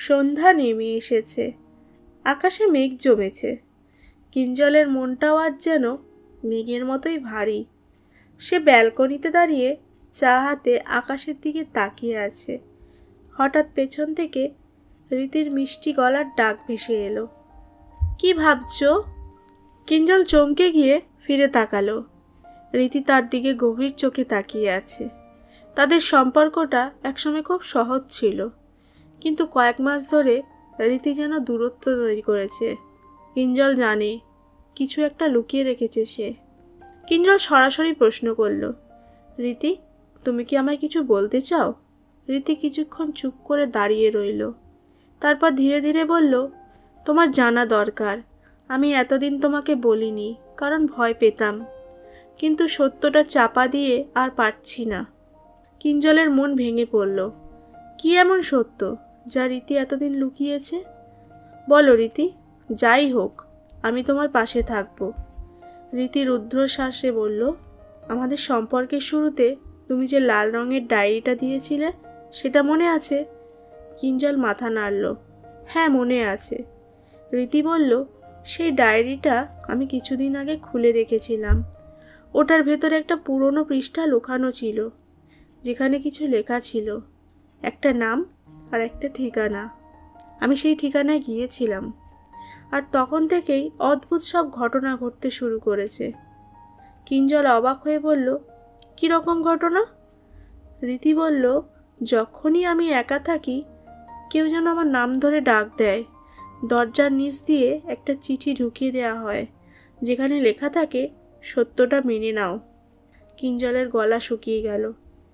সন্ধ্যা নেমে এসেছে, আকাশে মেঘ জমেছে। কিঞ্জলের মনটাও আজ যেন মেঘের মতোই ভারী। সে ব্যালকনিতে দাঁড়িয়ে চা হাতে আকাশের দিকে তাকিয়ে আছে। হঠাৎ পেছন থেকে রীতির মিষ্টি গলার ডাক ভেসে এলো। কি ভাবছো? কিঞ্জল চমকে গিয়ে ফিরে তাকালো। রীতি তার দিকে গভীর চোখে তাকিয়ে আছে। তাদের সম্পর্কটা একসময় খুব সহজ ছিল, কিন্তু কয়েক মাস ধরে রীতি যেন দূরত্ব তৈরি করেছে। কিঞ্জল জানে কিছু একটা লুকিয়ে রেখেছে সে। কিঞ্জল সরাসরি প্রশ্ন করল, রীতি, তুমি কি আমায় কিছু বলতে চাও? রীতি কিছুক্ষণ চুপ করে দাঁড়িয়ে রইল। তারপর ধীরে ধীরে বলল, তোমার জানা দরকার। আমি এতদিন তোমাকে বলিনি, কারণ ভয় পেতাম, কিন্তু সত্যটা চাপা দিয়ে আর পারছি না। কিঞ্জলের মন ভেঙে পড়ল। কি এমন সত্য যা রীতি এতদিন লুকিয়েছে? বলো রীতি, যাই হোক আমি তোমার পাশে থাকব। রীতি রুদ্ধশ্বাসে বলল, আমাদের সম্পর্কের শুরুতে তুমি যে লাল রঙের ডায়েরিটা দিয়েছিলে, সেটা মনে আছে? কিঞ্জল মাথা নাড়ল। হ্যাঁ, মনে আছে। রীতি বলল, সেই ডায়েরিটা আমি কিছুদিন আগে খুলে দেখেছিলাম। ওটার ভেতরে একটা পুরনো পৃষ্ঠা লুকানো ছিল, যেখানে কিছু লেখা ছিল, একটা নাম আর একটা ঠিকানা। আমি সেই ঠিকানায় গিয়েছিলাম, আর তখন থেকেই অদ্ভুত সব ঘটনা ঘটতে শুরু করেছে। কিঞ্জল অবাক হয়ে বলল, কীরকম ঘটনা? রীতি বলল, যখনই আমি একা থাকি, কেউ যেন আমার নাম ধরে ডাক দেয়। দরজার নিচ দিয়ে একটা চিঠি ঢুকিয়ে দেওয়া হয়, যেখানে লেখা থাকে, সত্যটা মেনে নাও। কিঞ্জলের গলা শুকিয়ে গেল।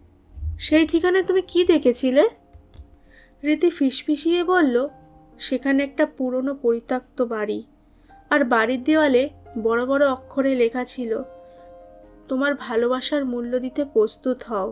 সেই ঠিকানায় তুমি কি দেখেছিলে? রীতি ফিসফিসিয়ে বলল, সেখানে একটা পুরনো পরিত্যক্ত বাড়ি, আর বাড়ির দেওয়ালে বড় বড় অক্ষরে লেখা ছিল, তোমার ভালোবাসার মূল্য দিতে প্রস্তুত হও।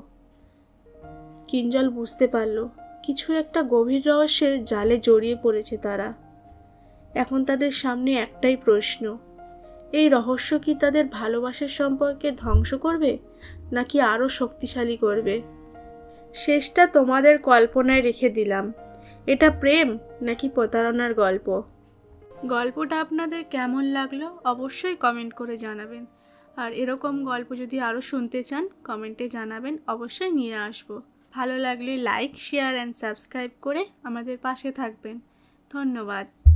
কিঞ্জল বুঝতে পারল কিছু একটা গভীর রহস্যের জালে জড়িয়ে পড়েছে তারা। এখন তাদের সামনে একটাই প্রশ্ন, এই রহস্য কি তাদের ভালোবাসার সম্পর্কে ধ্বংস করবে, নাকি আরও শক্তিশালী করবে? শেষটা তোমাদের কল্পনায় রেখে দিলাম। এটা প্রেম নাকি প্রতারণার গল্প? গল্পটা আপনাদের কেমন লাগলো অবশ্যই কমেন্ট করে জানাবেন। আর এরকম গল্প যদি আরও শুনতে চান কমেন্টে জানাবেন, অবশ্যই নিয়ে আসব। ভালো লাগলে লাইক, শেয়ার অ্যান্ড সাবস্ক্রাইব করে আমাদের পাশে থাকবেন। ধন্যবাদ।